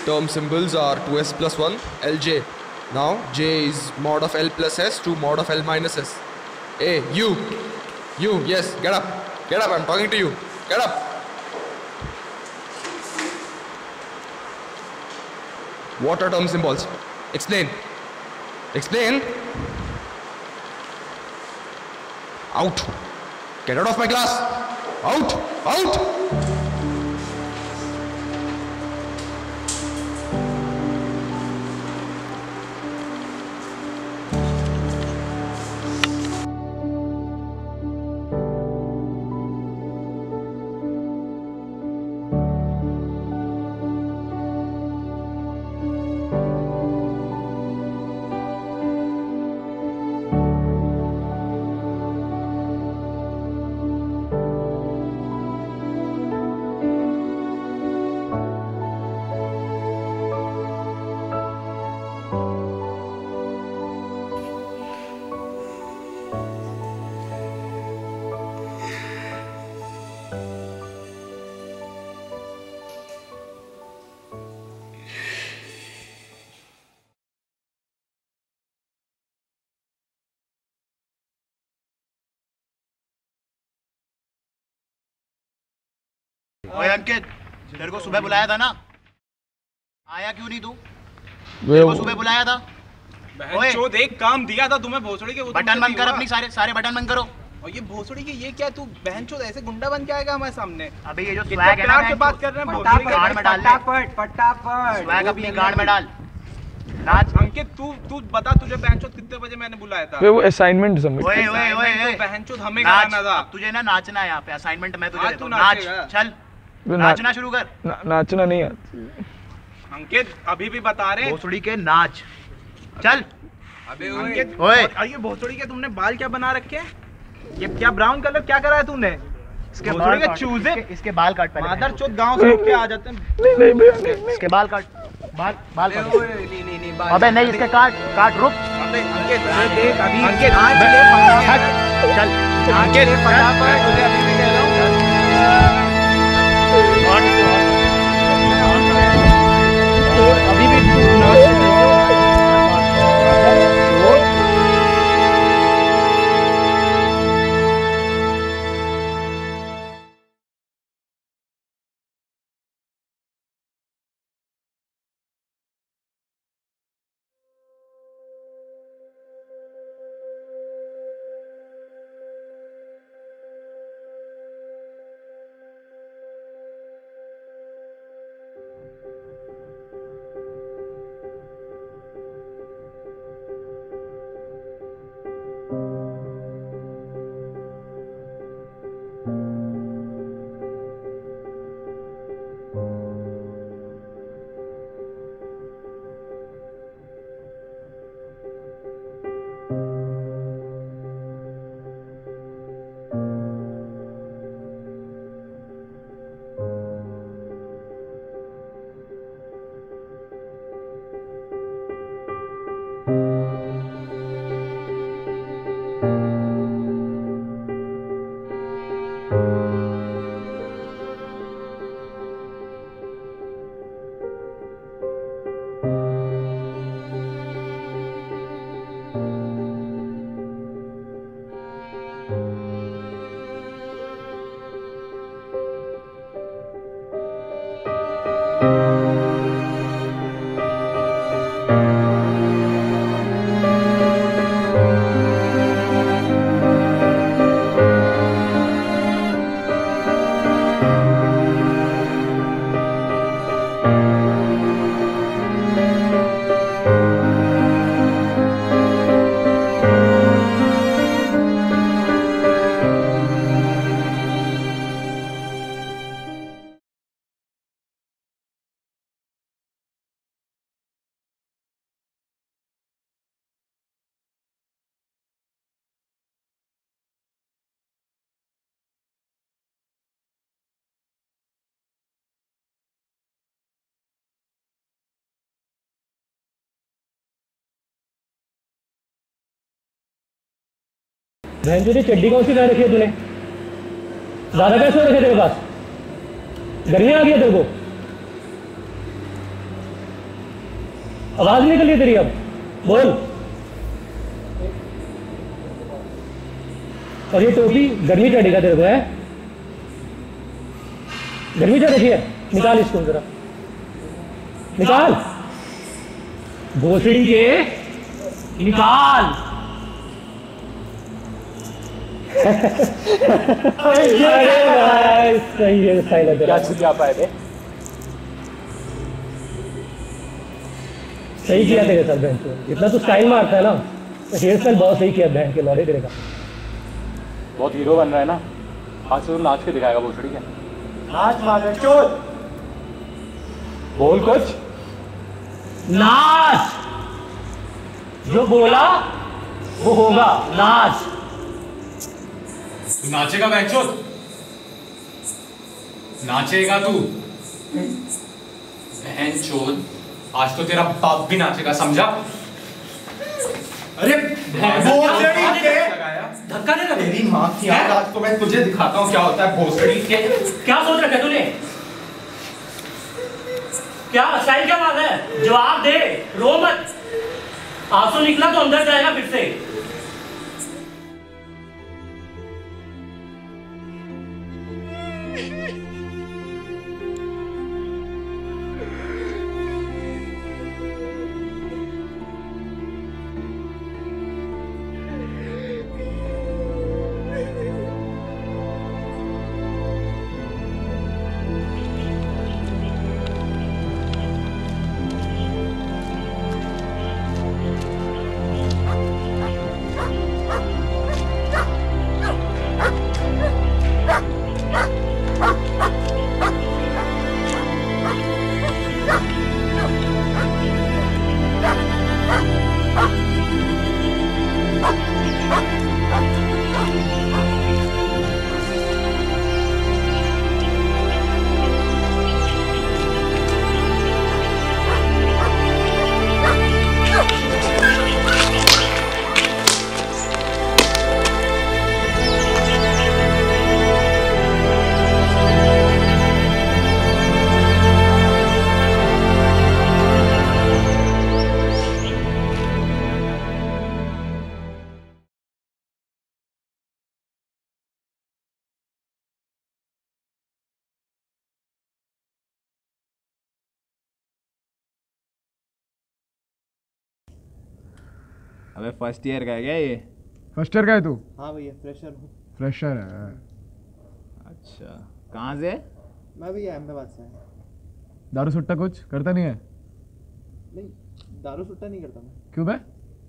term symbols are 2s plus 1, Lj. Now J is mod of L plus S to mod of L minus S. Hey, you, yes, get up, I'm talking to you, get up. What are term symbols? Explain. Out. Get out of my class. Out. ओए अंकित, तेरे को सुबह बुलाया था ना, आया क्यों नहीं तू? तेरे को सुबह बुलाया था। ओए चोद, एक काम दिया था तुम्हें भोसड़ी के। बटन बंद कर अपनी, सारे बटन बंद करो। और ये भोसड़ी के ये क्या, तू बहन चोद ऐसे गुंडा बन के आएगा हमारे सामने? अबे ये जो स्वैग है ना, प्यार से बात कर रहे हैं, भोसड़ी गाड़ में डाल ले। फटाफट स्वैग अपनी गाड़ में डाल। नाच। अंकित तू बता, तुझे बहन चोद कितने बजे मैंने बुलाया था? वो असाइनमेंट सबमिट। ओए बहन चोद हमें कराना था। तुझे ना नाचना है यहाँ पे, असाइनमेंट मैं तुझे देता हूँ। नाच, चल नाचना शुरू कर। नाचना नहीं आता अंकित, अभी भी बता रहे भोसड़ी के नाच। चल। अबे अंकित, ओए ये भोसड़ी के तुमने बाल क्या बना रखे हैं? ये क्या ब्राउन कलर क्या करा है तूने? इसके बाल काट, चूजे, इसके बाल काट पहले। मादर चोद गांव से उठ के आ जाते हैं। नहीं इसके बाल काट, बाल काट। नहीं अबे नहीं, इसके काट रुक। अबे अंकित देख, अभी अंकित आज ले पंगा। चल अंकित फटाफट, तुझे अभी भी कह रहा हूं। अभी भी बहन तुझे चड्डी कौन सी पहन रखी है तूने? ज्यादा कैसे हो रखे तेरे पास? गर्मी आ गई है तेरे को? आवाज निकल रही तेरी अब, बोल। और ये टोपी गर्मी चढ़ेगा तेरे को, है? गर्मी चढ़ रही है, निकाल इसको जरा, निकाल भोसड़ी के, निकाल। अरे भाई सही है, सही लग रहा है। क्या पाए थे? सही किया तेरे साथ बहन को, इतना तो स्टाइल मारता है ना, हेयर स्टाइल बहुत सही किया बहन के लौड़े तेरे का। बहुत हीरो बन रहा है ना, आज से तो नाच के दिखाएगा भोसड़ी के। नाच मार चोर, बोल कुछ, नाच, जो बोला वो होगा, नाच। तू नाचेगा बहनचोद, नाचेगा तू बहनचोद, आज तो तेरा बाप भी नाचेगा, समझा? अरे धक्का दे, तेरी माँ की आंख, आज तो मैं तुझे दिखाता हूँ क्या होता है भोसड़ी के। क्या सोच रखा तूने? क्या स्टाइल क्या बात है? जवाब दे, रो मत। आंसू निकला तो अंदर जाएगा फिर से। अबे फर्स्ट ईयर का है क्या ये? फर्स्ट ईयर का है तू? हाँ भैया फ्रेशर हूँ। फ्रेशर है? अच्छा, कहाँ से? मैं भैया अहमदाबाद से आया। दारू सुट्टा कुछ करता नहीं है? नहीं, दारू सुट्टा नहीं करता मैं। क्यों बे?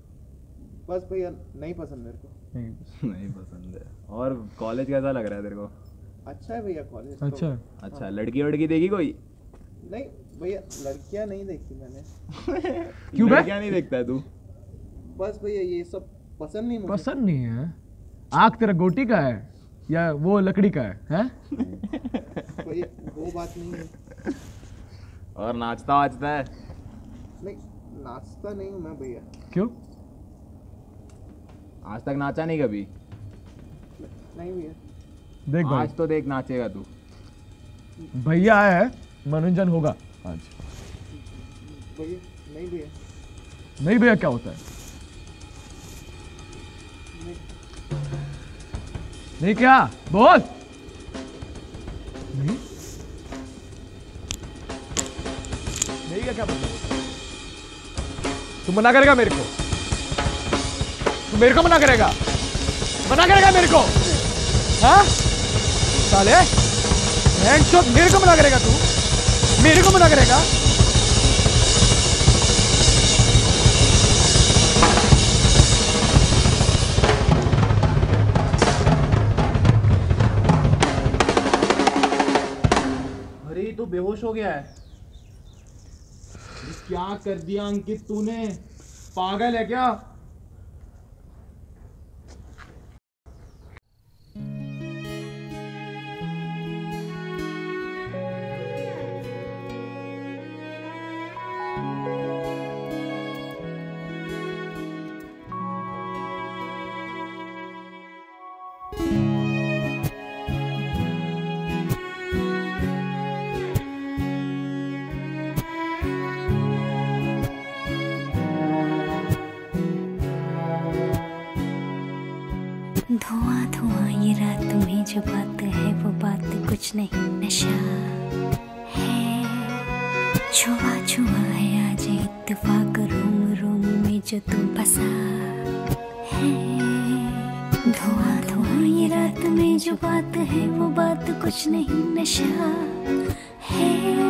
बस भैया नहीं पसंद मेरे को। नहीं पसंद है। और कॉलेज कैसा लग रहा है तेरे को? अच्छा है भैया कॉलेज। अच्छा तो, अच्छा, लड़की वड़की देखी कोई? नहीं भैया, लड़कियां नहीं देखी मैंने। क्यों बे? क्या नहीं देखता है तू? बस भैया ये सब पसंद नहीं मुझे। पसंद नहीं है? आँख तेरा गोटी का है या वो लकड़ी का है? हैं? भैया वो बात नहीं है। और नाचता वाचता है? नहीं, नाचता नहीं हूँ मैं भैया। क्यों? आज तक नाचा नहीं कभी? नहीं भैया। देख भाई, आज तो देख नाचेगा तू। भैया आया है, मनोरंजन होगा आज। भैया नहीं भैया। नहीं भैया क्या होता है? नहीं क्या? बोल। नहीं नहीं क्या बोल? तू मना करेगा मेरे को? तू मेरे को मना करेगा? मना करेगा मेरे को? हाँ साले, मेरे को मना करेगा तू? मेरे को मना करेगा? तो बेहोश हो गया है। क्या कर दिया अंकित तूने? पागल है क्या? जो बात है वो बात कुछ नहीं नशा है। छुआ छुआ है आज इत्तेफाक रोम रोम में जो तू बसा है। धुआं धुआं ये रात में जो बात है वो बात कुछ नहीं नशा है।